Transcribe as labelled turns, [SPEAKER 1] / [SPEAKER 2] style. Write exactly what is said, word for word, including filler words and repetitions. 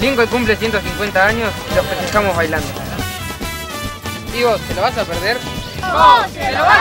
[SPEAKER 1] Lincoln cumple ciento cincuenta años y los festejamos bailando. ¿Y vos, te lo vas a perder?
[SPEAKER 2] ¡Vos, te lo vas